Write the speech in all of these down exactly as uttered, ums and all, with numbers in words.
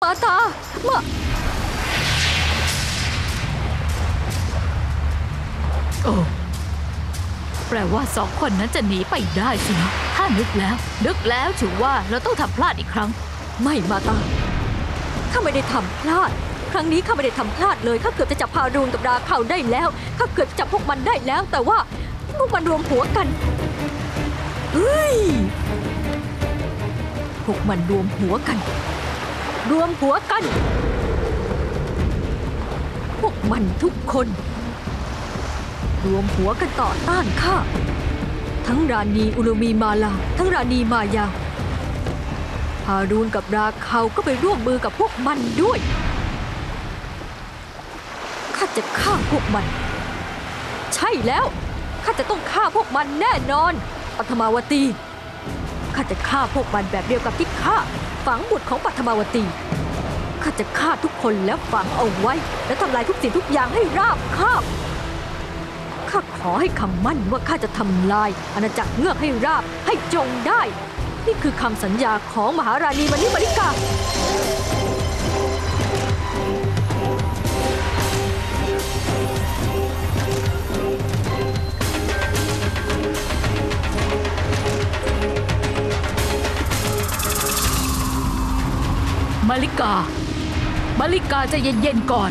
มาตามาโอ้แปลว่าสองคนนั้นจะหนีไปได้สินะถ้านึกแล้วนึกแล้วถือว่าเราต้องทำพลาดอีกครั้งไม่มาตาข้าไม่ได้ทำพลาดครั้งนี้ข้าไม่ได้ทำพลาดเลยข้าเกือบจะจับพารูนกับราเขาได้แล้วข้าเกือบจับพวกมันได้แล้วแต่ว่าพวกมันรวมหัวกันเฮ้ยพวกมันรวมหัวกันรวมหัวกันพวกมันทุกคนรวมหัวกันต่อต้านข้าทั้งราณีอุลุมีมาลาทั้งราณีมายาฮารูนกับราเขาก็ไปร่วมมือกับพวกมันด้วยข้าจะฆ่าพวกมันใช่แล้วข้าจะต้องฆ่าพวกมันแน่นอนปัทมาวตีข้าจะฆ่าพวกมันแบบเดียวกับที่ข้าฝังบุตรของปัทมาวตีข้าจะฆ่าทุกคนแล้วฝังเอาไว้และทำลายทุกสิ่งทุกอย่างให้ราบคาบข้าขอให้คำมั่นว่าข้าจะทำลายอาณาจักรเงือกให้ราบให้จงได้นี่คือคำสัญญาของมหาราณีมานิมาริกามาริกามาริกาจะเย็นๆก่อน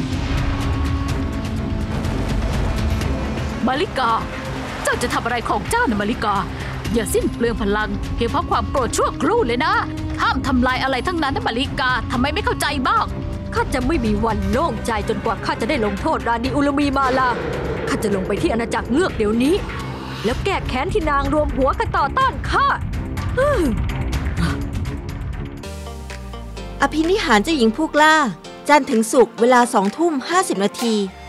มาริกาเจ้าจะทำอะไรของเจ้านะมาริกาอย่าสิ้นเปลืองพลังเพียงเพราะความโกรธชั่วครู่เลยนะห้ามทำลายอะไรทั้งนั้นนะมาริกาทำไมไม่เข้าใจบ้างข้าจะไม่มีวันโล่งใจจนกว่าข้าจะได้ลงโทษราณีอุลุมีมาลาข้าจะลงไปที่อาณาจักรเงือกเดี๋ยวนี้แล้วแก้แค้นที่นางรวมหัวกันต่อต้านข้าอภินิหารเจ้าหญิงผู้กล้าจันทร์ถึงศุกร์เวลาสองทุ่มห้าสิบนาที